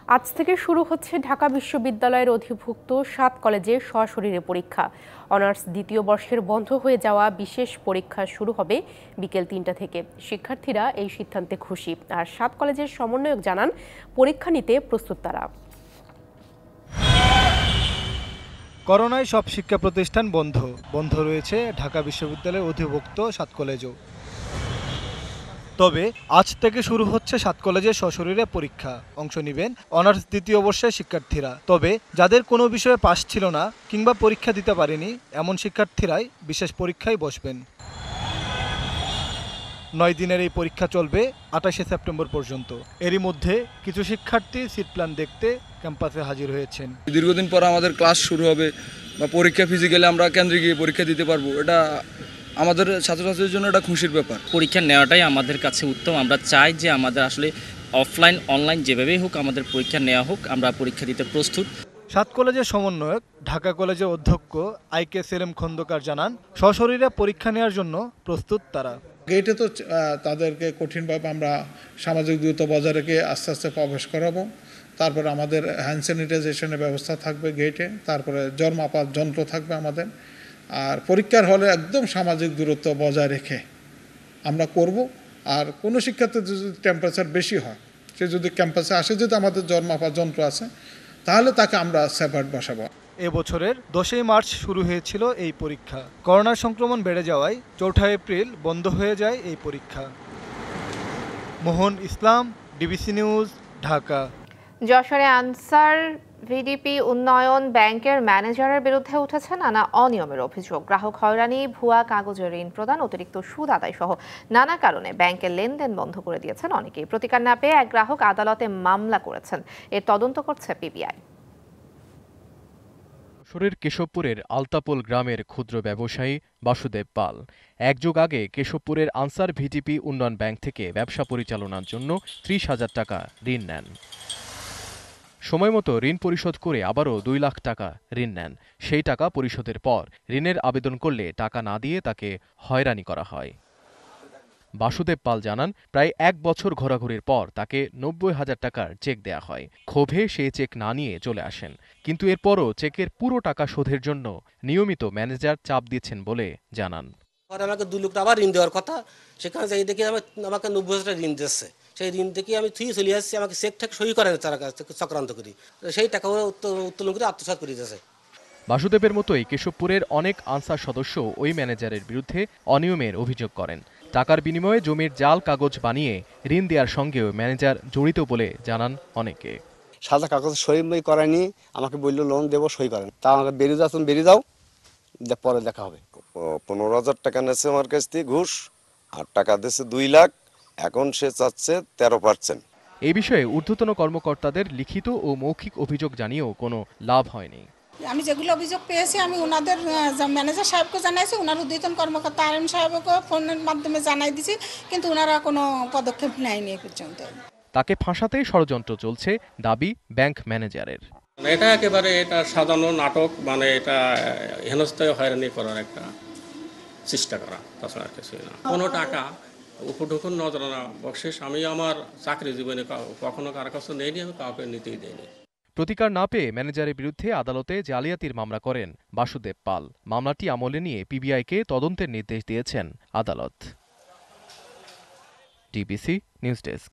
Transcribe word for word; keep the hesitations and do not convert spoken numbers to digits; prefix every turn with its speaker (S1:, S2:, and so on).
S1: আজ থেকে শুরু হচ্ছে ঢাকা বিশ্ববিদ্যালয়ের অধিভুক্ত সাত কলেজে সশরীরে পরীক্ষা। অনার্স দ্বিতীয় বর্ষের বন্ধ হয়ে যাওয়া বিশেষ পরীক্ষা শুরু হবে বিকেল তিনটা থেকে। শিক্ষার্থীরা এই সিদ্ধান্তে খুশি। আর সাত কলেজের সমন্বয়ক জানান, পরীক্ষা নিতে প্রস্তুত তারা।
S2: করোনায় সব শিক্ষা প্রতিষ্ঠান বন্ধ বন্ধ রয়েছে ঢাকা বিশ্ববিদ্যালয়ের অধিভুক্ত সাত কলেজও। তবে আজ থেকে শুরু হচ্ছে সাত কলেজের সশরীরে পরীক্ষা। অংশ নেবেন অনার্স দ্বিতীয় বর্ষের শিক্ষার্থীরা। তবে যাদের কোনো বিষয়ে পাস ছিল না কিংবা পরীক্ষা দিতে পারেনি, এমন শিক্ষার্থীরাই বিশেষ পরীক্ষায় বসবেন। নয় দিনের এই পরীক্ষা চলবে আঠাশে সেপ্টেম্বর পর্যন্ত। এরই মধ্যে কিছু শিক্ষার্থী সিট প্ল্যান দেখতে ক্যাম্পাসে হাজির হয়েছেন।
S3: দীর্ঘদিন পর আমাদের ক্লাস শুরু হবে বা পরীক্ষা ফিজিক্যালি আমরা কেন্দ্রে গিয়ে পরীক্ষা দিতে পারবো, এটা আমাদের ছাত্রছাত্রীদের জন্য এটা খুশির ব্যাপার।
S4: পরীক্ষা নেওয়াটাই আমাদের কাছে উত্তম। আমরা চাই যে আমাদের আসলে অফলাইন অনলাইন যেভাবেই হোক আমাদের পরীক্ষা নেওয়া হোক, আমরা পরীক্ষা দিতে প্রস্তুত।
S2: সাত কলেজের সমন্বয়ক ঢাকা কলেজের অধ্যক্ষ আই কে সেলিম খন্দকার জানান, সশরীরে পরীক্ষা নেওয়ার জন্য প্রস্তুত তারা।
S5: গেটে তো তাদেরকে কঠিনভাবে আমরা সামাজিক দূরত্ব বজায় রেখে আস্তে আস্তে প্রবেশ করাবো। তারপরে আমাদের হ্যান্ড স্যানিটাইজেশনের ব্যবস্থা থাকবে গেটে, তারপরে জ্বর মাপার যন্ত্র থাকবে আমাদের। আর পরীক্ষার হলে একদম সামাজিক দূরত্ব বজায় রেখে আমরা করব। আর কোনো শিক্ষার্থীর যদি টেম্পারেচার বেশি হয়, সে যদি ক্যাম্পাসে আসে, যদি আমাদের জ্বর মাপার যন্ত্র আছে, তাহলে তাকে আমরা সেপারেট বসাবো।
S2: এবছরের দশই মার্চ শুরু হয়েছিল এই পরীক্ষা। করোনার সংক্রমণ বেড়ে যাওয়ায় চৌঠা এপ্রিল বন্ধ হয়ে যায় এই পরীক্ষা। Mohan Islam, DBC news, Dhaka.
S6: যশোরে আনসার ভিডিপি উন্নয়ন ব্যাংকের ম্যানেজারের বিরুদ্ধে উঠেছে নানা অনিয়মের অভিযোগ। গ্রাহক হয়রানি, ভুয়া কাগজে ঋণ প্রদান, অতিরিক্ত সুদ আদায় সহ নানা কারণে ব্যাংকের লেনদেন বন্ধ করে দিয়েছেন অনেকেই। প্রতিকার না পেয়ে এক গ্রাহক আদালতে মামলা করেছেন। এর তদন্ত করছে পিবিআই।
S7: যশোরের কেশবপুরের আলতাপোল গ্রামের ক্ষুদ্র ব্যবসায়ী বাসুদেব পাল এক যুগ আগে কেশবপুরের আনসার ভিডিপি উন্নয়ন ব্যাংক থেকে ব্যবসা পরিচালনার জন্য ত্রিশ হাজার টাকা ঋণ নেন। সময়মতো ঋণ পরিশোধ করে আবারও দুই লাখ টাকা ঋণ নেন। সেই টাকা পরিশোধের পর ঋণের আবেদন করলে টাকা না দিয়ে তাকে হয়রানি করা হয়। বাসুদেব পাল জানান, প্রায় এক বছর ঘোরাঘুরির পর তাকে নব্বই হাজার টাকার চেক দেয়া হয়। ক্ষোভে সে চেক না নিয়ে চলে আসেন। কিন্তু এরপরও চেকের পুরো টাকা শোধের জন্য নিয়মিত ম্যানেজার চাপ দিচ্ছেন বলে জানান।
S8: আমাকে দু লাখ টাকা ঋণ দেওয়ার কথা, সেখানে যাই দেখি আমাকে নব্বই হাজার টাকা ঋণ দিচ্ছে। সেই ঋণ থেকে আমি থুয়ে চলে আসছি, আমাকে চেক ঠেক সই করেন তার কাছ থেকে চক্রান্ত করি, সেই টাকা উত্তোলন করে আত্মসাৎ করে দিয়েছে।
S7: বাসুদেবের মতোই কেশবপুরের অনেক আনসার সদস্য ওই ম্যানেজারের বিরুদ্ধে অনিয়মের অভিযোগ করেন। টাকার বিনিময়ে জমির জাল কাগজ বানিয়ে ঋণ দেওয়ার সঙ্গেও ম্যানেজার জড়িত বলে জানান অনেকে।
S9: সাদা কাগজ সই করেনি, আমাকে বললো লোন দেবো, সই করেন। তা আমাকে বেরিয়ে যাও, তুমি বেরিয়ে যাও, পরে দেখা হবে।
S10: পনেরো হাজার টাকা নেছে আমার কাছ থেকে ঘুষ, আর টাকা দিয়েছে দুই লাখ। এখন সে চাচ্ছে তেরো পার্সেন্ট।
S7: এই বিষয়ে ঊর্ধ্বতন কর্মকর্তাদের লিখিত ও মৌখিক অভিযোগ জানিয়েও কোনো লাভ হয়নি।
S11: আমি যেগুলো অভিযোগ পেয়েছি আমি ওনাদের ম্যানেজার সাহেবকে জানাইছি, ওনার ঊর্ধ্বতন কর্মকর্তা আর এম সাহেবকে ফোনের মাধ্যমে জানাই দিছি, কিন্তু ওনারা কোনো পদক্ষেপ নেয়নি এ পর্যন্ত।
S7: তাকে ফাঁসাতেই ষড়যন্ত্র চলছে দাবি ব্যাংক ম্যানেজারের।
S12: এটা একেবারে এটা সাজানো নাটক, মানে এটা হেনস্থায় হয়রানি করার একটা চেষ্টা করা, তাছাড়া আর কিছুই না। কোনো টাকা উপঢৌকন নজরানা বকশিস আমি আমার চাকরি জীবনে কখনো কারো কাছে নেইনি, আমি কাউকে নিতেই দেয়নি।
S7: প্রতিকার না পেয়ে ম্যানেজারের বিরুদ্ধে আদালতে জালিয়াতির মামলা করেন বাসুদেব পাল। মামলাটি আমলে নিয়ে পিবিআইকে তদন্তের নির্দেশ দিয়েছেন আদালত। DBC news desk.